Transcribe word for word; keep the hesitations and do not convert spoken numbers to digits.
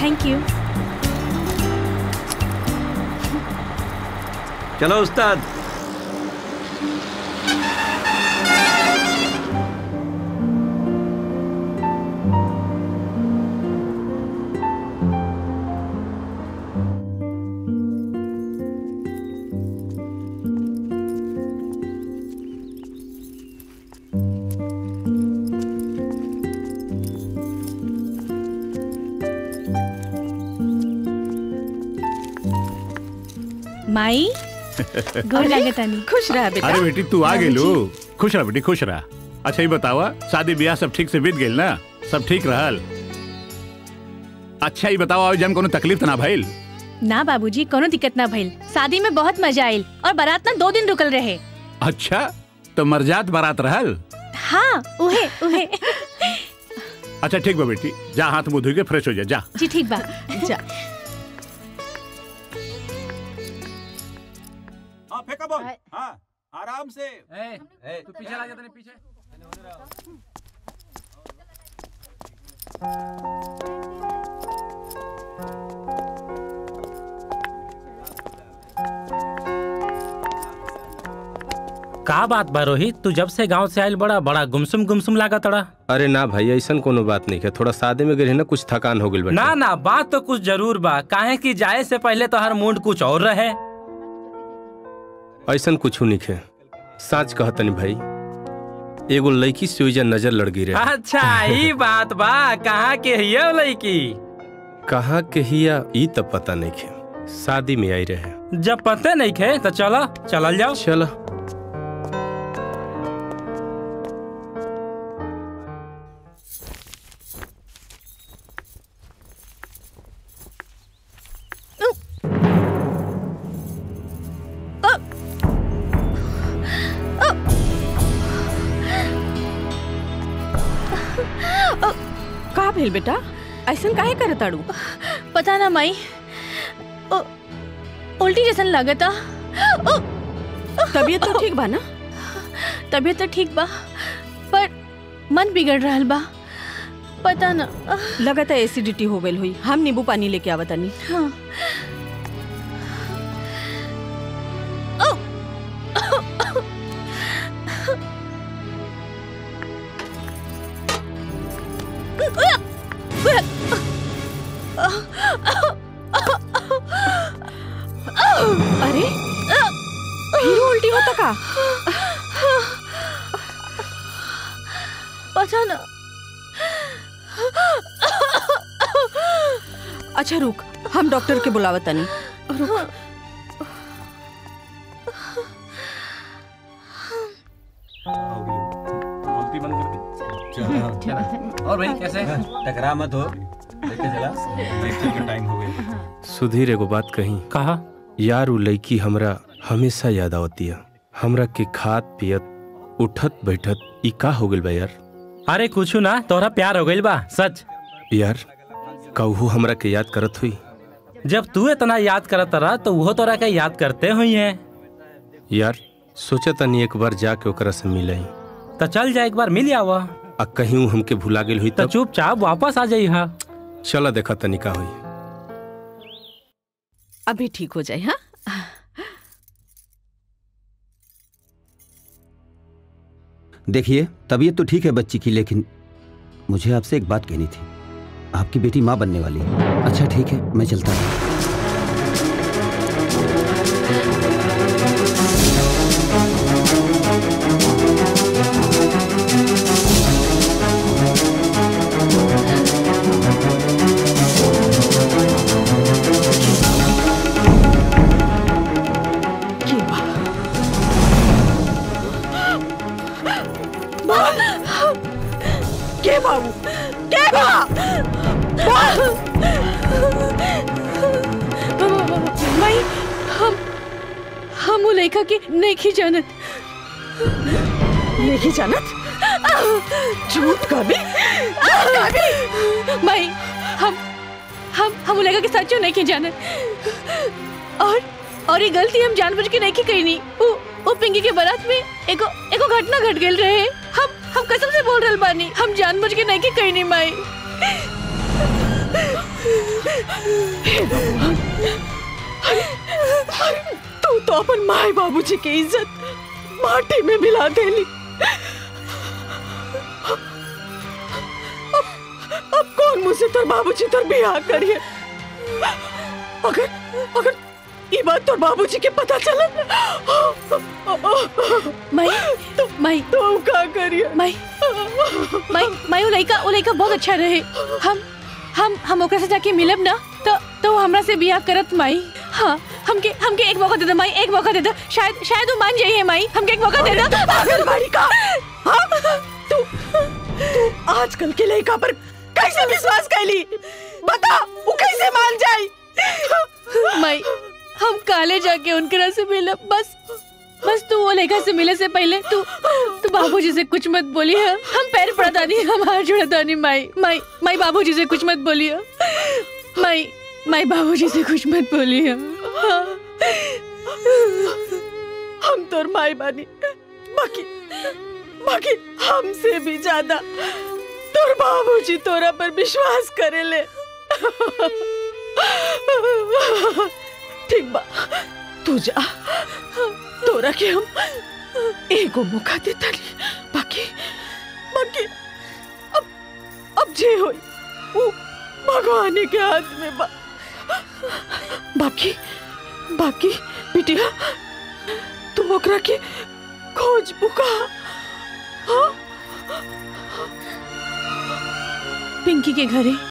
Thank you. चलो उस्ताद। माई गोर लागतानी। खुश रहा बेटा। अरे बेटी तू आ गेलू। खुश रह बेटी खुश रह। अच्छा ये बतावा शादी ब्याह सब ठीक से बीत गेल ना? सब ठीक रहल? अच्छा ये बतावा जन कोनो तकलीफ तो ना भइल? ना बाबूजी कोनो दिक्कत ना भइल। शादी में बहुत मजा आइल और बारात ना दो दिन रुकल रहे। अच्छा तो मरजात बारात रहल? हाँ उहे उहे। अच्छा ठीक बा बेटी जा हाथ मुंह धो के फ्रेश हो जा। जा जी ठीक बा जा। हाँ फेंका बॉल। हाँ आराम से। ए, ए, तू पीछे लग जा तने पीछे। का बात बा रोहित, तू जब से गांव से आयल बड़ा बड़ा गुमसुम गुमसुम लागा तड़ा। अरे ना भाई ऐसा कोनो बात नहीं है, थोड़ा शादी में गए ना कुछ थकान हो गई। ना ना बात तो कुछ जरूर बा, काहे कि जाए से पहले तो हर मूड कुछ और रहे। ऐसा कुछ नहीं है, सच कहतनी भाई एगो लड़की से ओइजा नजर लड़ गई रहे। अच्छा ई बात बा, कहाँ के हिया लड़की? कहाँ के हिया ई तो पता नहीं है, शादी में आई रहे। जब पते नहीं खे तो चला चलल जाओ। चला का भेल बेटा, ऐसा काहे करे ताड़ू? पता ना माई, उल्टी जैसन लगता। तबीयत तो ठीक बा ना? तबीयत तो ठीक बा पर मन बिगड़ रहल बा, पता ना। लगता एसिडिटी हो गई हुई। हम नींबू पानी लेके आवतानी। हाँ। अरे फिर उल्टी होता का? पता ना। अच्छा रुक, हम डॉक्टर के बुलावतानी। रुक। और भाई कैसे? टकरा मत हो, लेके चला। लेक्चर का टाइम हो गया। सुधीर एगो बात कही। कहा? यार वो लड़की हमरा हमेशा याद आवती है। हमरा के खात पियत उठत बैठत ई का हो गइल बा यार? अरे कुछ ना, तोरा प्यार हो गइल बा सच। यार कहू हमरा के याद करत हुई? जब तू इतना याद करत रहा तो वो तोरा के याद करते हुई है। यार सोचा तनी एक बार जाके ओकरा से मिले। तो चल जा एक बार मिल आवा। आ कहीं हमके भुला गेल हुई तो चुपचाप वापस आ जाई। हाँ चला देखा तनी का हुई। अभी ठीक हो जाए। हाँ देखिए तबीयत तो ठीक है बच्ची की, लेकिन मुझे आपसे एक बात कहनी थी। आपकी बेटी माँ बनने वाली है। अच्छा ठीक है मैं चलता हूँ। के बाबू के बा माई हम हम लेखा के नहीं जानत। नहीं जानत? झूठ कभी माई हम हम हम लेखा के सच्चो नहीं जानत। और और ये गलती हम जानबूझ के नहीं कही नहीं। वो वो पिंकी के बारात में एको एको घटना घट गई रहे। हम हम कसम से बोल रहल बानी, हम जानबूझ के नहीं कही नहीं माई। हे भगवान, अरे, अरे, तू तो अपन माए बाबूजी की इज्जत माटी में मिला देली। अब, अब कौन मुझसे तोर बाबूजी तोर बियाह करिए? अगर अगर ये बात तोर बाबूजी के पता चला माई तो माई तो का करिए? माई माई माई वो लड़का वो लड़का बहुत अच्छा रहे। हम हम हम ओकरा से जाके मिलब ना तो तो हमरा से बियाह करत माई। हाँ हमके हमके एक मौका दे दे माई, एक मौका दे दे। शायद शायद वो मान जाइए माई, हमके एक मौका दे दे। पागल बाड़ी का, हाँ? तू तू आजकल के लड़का पर कैसे विश्वास कैली? बता वो कैसे मान जाए? माई हम काले जाके उनकरा से मिलब। बस बस तू वो लड़का से मिले से पहले तू तू बाबूजी से कुछ मत बोली है। हम पैर पड़ता नहीं, हम हाथ जुड़ता नहीं। माई माई माई बाबूजी से कुछ मत बोली है। माई माई बाबूजी से कुछ मत बोली है। हम तोर माई बानी, बाकी बाकी हमसे भी ज्यादा तोर बाबूजी तोरा पर विश्वास करेले। ठीक बा, तू जा, तोरा के हम एगो मौका देता ली। बाकी बाकी अब अब जे होई वो भगवान के हाथ में बा। बाकी बाकी बिटिया तू ओकरा के खोज बुका। हाँ? पिंकी के घरे